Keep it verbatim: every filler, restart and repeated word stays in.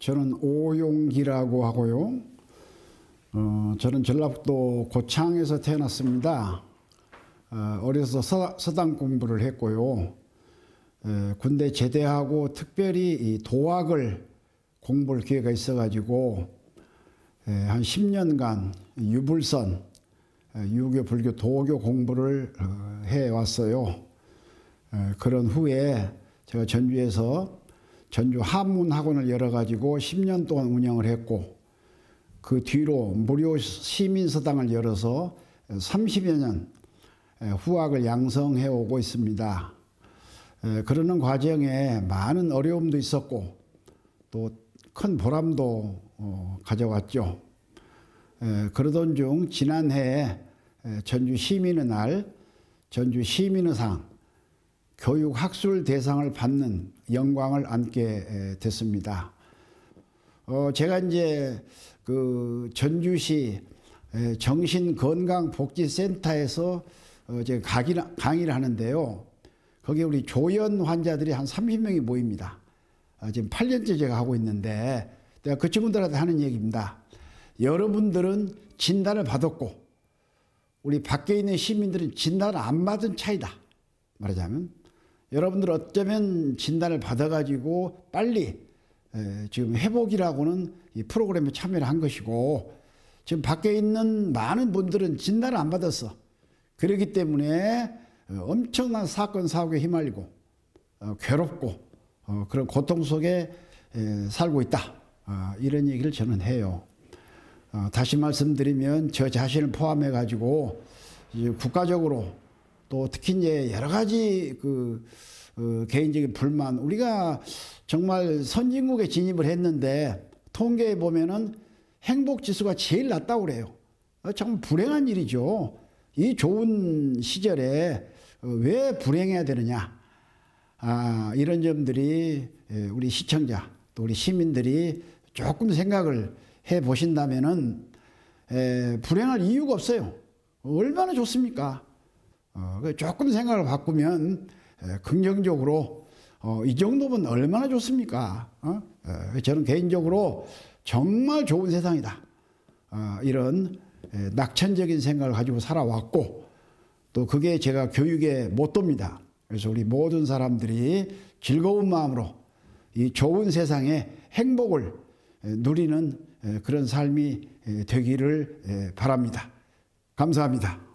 저는 오용기라고 하고요. 어, 저는 전라북도 고창에서 태어났습니다. 어, 어려서 서, 서당 공부를 했고요. 에, 군대 제대하고 특별히 이 도학을 공부할 기회가 있어가지고 에, 한 십 년간 유불선, 에, 유교, 불교, 도교 공부를 어, 해왔어요. 에, 그런 후에 제가 전주에서 전주 한문학원을 열어가지고 십 년 동안 운영을 했고, 그 뒤로 무료 시민서당을 열어서 삼십여 년 후학을 양성해 오고 있습니다. 그러는 과정에 많은 어려움도 있었고 또 큰 보람도 가져왔죠. 그러던 중 지난해 전주 시민의 날, 전주 시민의 상, 교육학술 대상을 받는 영광을 안게 됐습니다. 어, 제가 이제 그 전주시 정신건강복지센터에서 어, 제가 강의를, 강의를 하는데요. 거기 우리 조현 환자들이 한 삼십 명이 모입니다. 어, 지금 팔 년째 제가 하고 있는데, 내가 그 친구들한테 하는 얘기입니다. 여러분들은 진단을 받았고, 우리 밖에 있는 시민들은 진단을 안 받은 차이다. 말하자면, 여러분들 어쩌면 진단을 받아가지고 빨리 에, 지금 회복이라고는 이 프로그램에 참여를 한 것이고, 지금 밖에 있는 많은 분들은 진단을 안 받았어. 그렇기 때문에 엄청난 사건 사고에 휘말리고 어, 괴롭고 어, 그런 고통 속에 에, 살고 있다. 어, 이런 얘기를 저는 해요. 어, 다시 말씀드리면 저 자신을 포함해 가지고 국가적으로 또 특히 이제 여러 가지 그 어, 개인적인 불만, 우리가 정말 선진국에 진입을 했는데 통계에 보면은 행복 지수가 제일 낮다고 그래요. 어, 정말 불행한 일이죠. 이 좋은 시절에 어, 왜 불행해야 되느냐. 아, 이런 점들이 우리 시청자 또 우리 시민들이 조금 생각을 해 보신다면은 에, 불행할 이유가 없어요. 얼마나 좋습니까? 어, 조금 생각을 바꾸면 에, 긍정적으로 어, 이 정도면 얼마나 좋습니까? 어? 에, 저는 개인적으로 정말 좋은 세상이다. 어, 이런 에, 낙천적인 생각을 가지고 살아왔고, 또 그게 제가 교육의 모토입니다. 그래서 우리 모든 사람들이 즐거운 마음으로 이 좋은 세상에 행복을 에, 누리는 에, 그런 삶이 에, 되기를 에, 바랍니다. 감사합니다.